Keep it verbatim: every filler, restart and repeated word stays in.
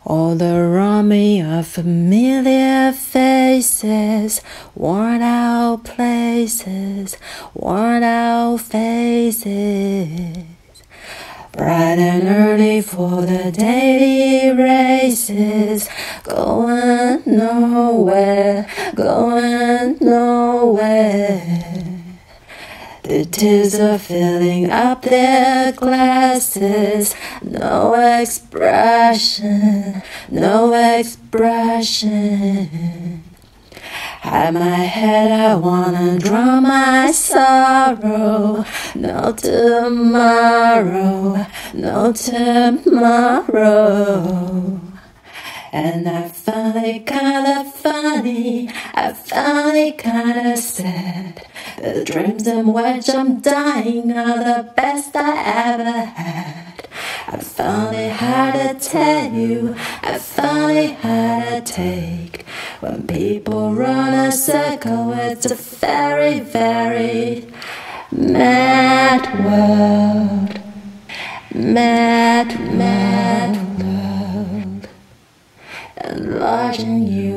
All around me are familiar faces, worn out places, worn out faces. Bright and early for the daily races, going nowhere, going nowhere. The tears are filling up their glasses, no expression, no expression. At my head I wanna drown my sorrow, no tomorrow, no tomorrow. And I found it kinda funny, I found it kinda sad. The dreams in which I'm dying are the best I ever had. I found it hard to tell you, I found it hard to take. When people run a circle, it's a very, very mad world. Mad, mad world. Enlarging you.